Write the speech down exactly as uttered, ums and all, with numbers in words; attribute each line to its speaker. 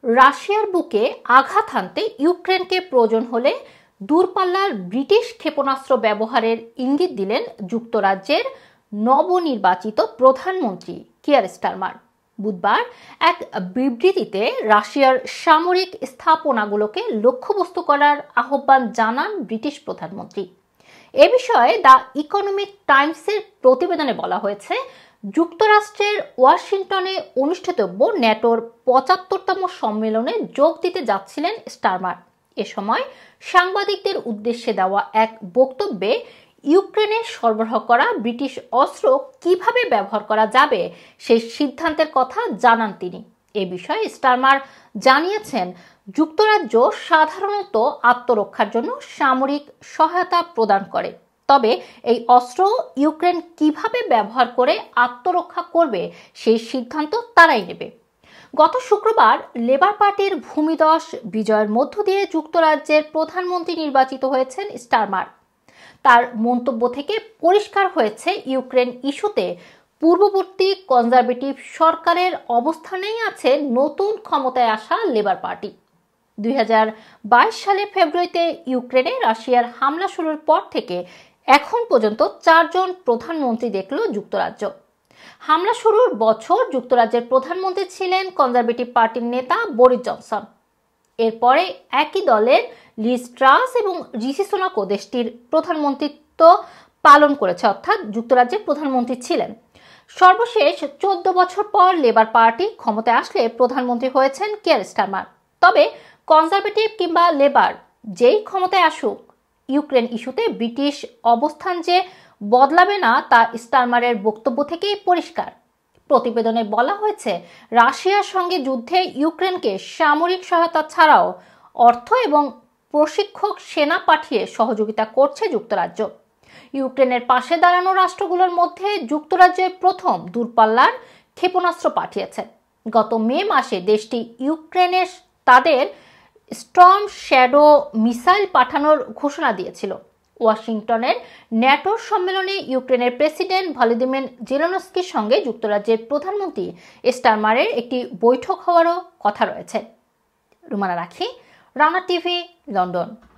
Speaker 1: রাশিয়ার বুকে আঘাত হানতে ইউক্রেনকে প্রয়োজন হলে দূরপাল্লার ব্রিটিশ ক্ষেপণাস্ত্র ব্যবহারের ইঙ্গিত দিলেন যুক্তরাজ্যের নবনির্বাচিত প্রধানমন্ত্রী কিয়ার স্টারমার। বুধবার এক বিবৃতিতে রাশিয়ার সামরিক স্থাপনাগুলোকে লক্ষ্যবস্তু করার আহ্বান জানান ব্রিটিশ প্রধানমন্ত্রী। এ বিষয়ে দ্য ইকোনমিক টাইমসের প্রতিবেদনে বলা হয়েছে, যুক্তরাষ্ট্রের ওয়াশিংটনে অনুষ্ঠিতব্য ন্যাটোর পঁচাত্তরতম সম্মেলনে যোগ দিতে যাচ্ছিলেন স্টারমার। এ সময় সাংবাদিকদের উদ্দেশ্যে দেওয়া এক বক্তব্যে ইউক্রেনে সরবরাহ করা ব্রিটিশ অস্ত্র কিভাবে ব্যবহার করা যাবে সেই সিদ্ধান্তের কথা জানান তিনি। এ বিষয়ে স্টারমার জানিয়েছেন, যুক্তরাজ্য সাধারণত আত্মরক্ষার জন্য সামরিক সহায়তা প্রদান করে, তবে এই অস্ত্র ইউক্রেন কিভাবে ব্যবহার করে আত্মরক্ষা করবে সেই সিদ্ধান্ত তারাই নেবে। গত শুক্রবার লেবার পার্টির ভূমিধস বিজয়ের মধ্য দিয়ে যুক্তরাজ্যের প্রধানমন্ত্রী নির্বাচিত হয়েছেন স্টারমার। তার মন্তব্য থেকে পরিষ্কার হয়েছে, ইউক্রেন ইস্যুতে পূর্ববর্তী কনজারভেটিভ সরকারের অবস্থানেই আছে নতুন ক্ষমতায় আসা লেবার পার্টি। দুই হাজার বাইশ সালের ফেব্রুয়ারিতে ইউক্রেনে রাশিয়ার হামলা শুরুর পর থেকে এখন পর্যন্ত চারজন প্রধানমন্ত্রী দেখল যুক্তরাজ্য। হামলা শুরুর বছর যুক্তরাজ্যের প্রধানমন্ত্রী ছিলেন কনজারভেটিভ পার্টির নেতা বরিস জনসন। এরপরে একই দলের লিজ ট্রাস এবং ঋষি সুনাকও দেশটির প্রধানমন্ত্রিত্ব পালন করেছে, অর্থাৎ যুক্তরাজ্যের প্রধানমন্ত্রী ছিলেন। সর্বশেষ চোদ্দ বছর পর লেবার পার্টি ক্ষমতায় আসলে প্রধানমন্ত্রী হয়েছেন কিয়ার স্টারমার। তবে কনজারভেটিভ কিংবা লেবার যেই ক্ষমতায় আসুক, ইউক্রেন ইস্যুতে ব্রিটিশ অবস্থান যে বদলাবে না তা স্টারমারের বক্তব্য থেকেই পরিষ্কার। প্রতিবেদনে বলা হয়েছে, রাশিয়ার সঙ্গে যুদ্ধে ইউক্রেনকে সামরিক সহায়তা ছাড়াও অর্থ এবং প্রশিক্ষক সেনা পাঠিয়ে সহযোগিতা করছে যুক্তরাজ্য। ইউক্রেনের পাশে দাঁড়ানো রাষ্ট্রগুলোর মধ্যে যুক্তরাজ্যের প্রথম দূরপাল্লার ক্ষেপণাস্ত্র পাঠিয়েছে। গত মে মাসে দেশটি ইউক্রেনের তাদের স্টর্ম শ্যাডো মিসাইল পাঠানোর ঘোষণা দিয়েছিল। ওয়াশিংটনের ন্যাটোর সম্মেলনে ইউক্রেনের প্রেসিডেন্ট ভলোদিমির জেলেনস্কির সঙ্গে যুক্তরাজ্যের প্রধানমন্ত্রী স্টারমারের একটি বৈঠক হওয়ারও কথা রয়েছে। রুমানা রাখি, রানা টিভি, লন্ডন।